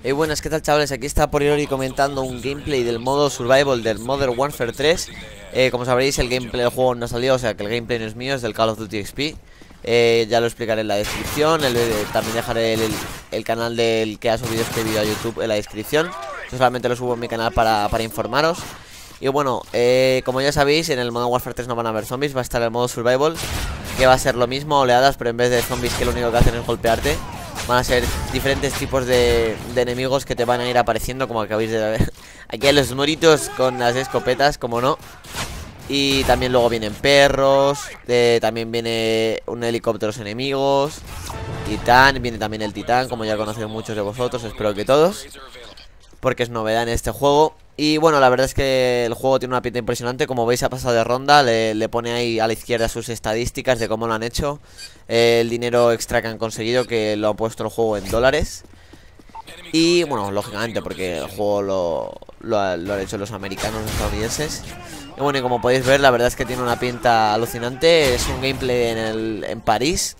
Buenas, ¿qué tal, chavales? Aquí está Porirori comentando un gameplay del modo Survival del Modern Warfare 3. Como sabréis, el gameplay del juego no ha salido, o sea que el gameplay no es mío, es del Call of Duty XP. Ya lo explicaré en la descripción. También dejaré el canal del que ha subido este vídeo a YouTube en la descripción. Yo solamente lo subo en mi canal para informaros. Y bueno, como ya sabéis, en el Modern Warfare 3 no van a haber zombies, va a estar el modo Survival, que va a ser lo mismo, oleadas, pero en vez de zombies que lo único que hacen es golpearte, van a ser diferentes tipos de enemigos que te van a ir apareciendo, como acabáis de ver. Aquí hay los moritos con las escopetas, como no. Y también luego vienen perros, también viene un helicóptero los enemigos, titán, viene también el titán, como ya conocen muchos de vosotros, espero que todos, porque es novedad en este juego. Y bueno, la verdad es que el juego tiene una pinta impresionante. Como veis, ha pasado de ronda. Le pone ahí a la izquierda sus estadísticas de cómo lo han hecho, el dinero extra que han conseguido, que lo ha puesto el juego en dólares. Y bueno, lógicamente porque el juego lo han hecho los americanos, los estadounidenses. Y bueno, y como podéis ver, la verdad es que tiene una pinta alucinante. Es un gameplay en París.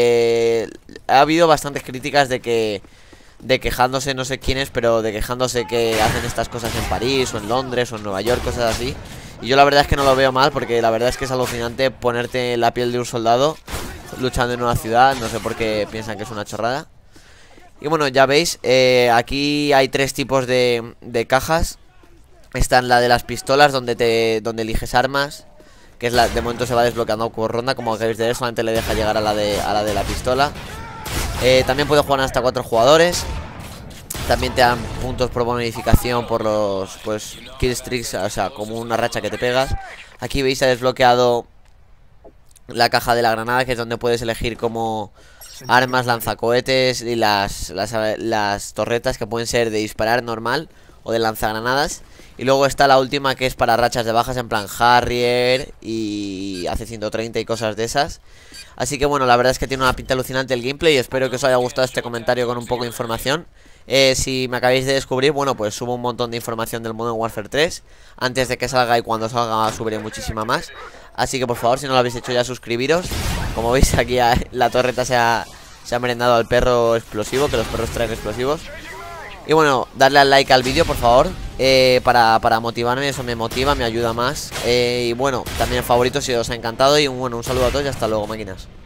Ha habido bastantes críticas de quejándose, no sé quiénes, pero de quejándose que hacen estas cosas en París o en Londres o en Nueva York, cosas así. Y yo la verdad es que no lo veo mal, porque la verdad es que es alucinante ponerte en la piel de un soldado luchando en una ciudad. No sé por qué piensan que es una chorrada. Y bueno, ya veis, aquí hay tres tipos de cajas. Está en la de las pistolas, donde eliges armas, que es de momento se va desbloqueando por ronda. Como acabáis de ver, solamente le deja llegar a la de la pistola. También puede jugar hasta 4 jugadores. También te dan puntos por bonificación por los killstreaks, o sea, como una racha que te pegas. Aquí veis, se ha desbloqueado la caja de la granada, que es donde puedes elegir como armas, lanzacohetes y las torretas, que pueden ser de disparar normal o de lanzagranadas. Y luego está la última, que es para rachas de bajas, en plan Harrier y hace 130 y cosas de esas. Así que bueno, la verdad es que tiene una pinta alucinante el gameplay. Espero que os haya gustado este comentario con un poco de información. Si me acabáis de descubrir, bueno, pues subo un montón de información del Modern Warfare 3 antes de que salga, y cuando salga subiré muchísima más. Así que por favor, si no lo habéis hecho ya, suscribiros. Como veis, aquí la torreta se ha merendado al perro explosivo, que los perros traen explosivos. Y bueno, darle al like al vídeo, por favor, para motivarme. Eso me motiva, me ayuda más. Y bueno, también favoritos si os ha encantado. Y bueno, un saludo a todos y hasta luego, máquinas.